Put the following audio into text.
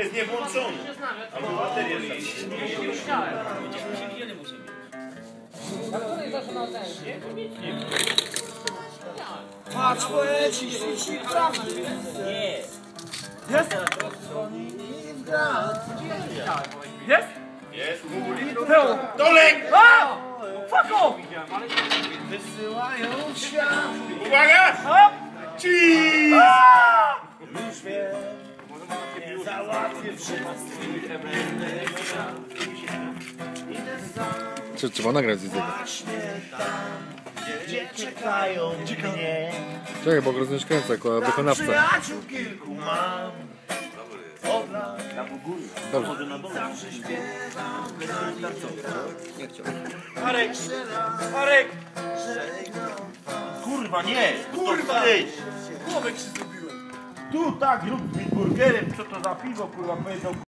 jest niewłączony. Albo bateria jest. Nie chciałem. Na której zaczynał ten? Patrz, poeci, ślicznie prawdy. Nie. Jest? Jest? Jest. Dolek! A! Fuck off! Wysyłają w świat. Uwaga! Cheese! Już wiem, nie załatwię wszystkich. Idę sam Trzeba nagrać z tego. właśnie tam, gdzie czekają mnie. Czekaj, bo go rozkręcę jako Tam wykonawca. przyjaciół kilku mam. Od lat Dobrze. zawsze śpiewam dla nich. Marek! Marek! Żegnam Kurwa, nie! Kurwa! Głowę ci zrobiłem. Tu tak, rób z burgerem, co to za piwo, kurwa, powiedział.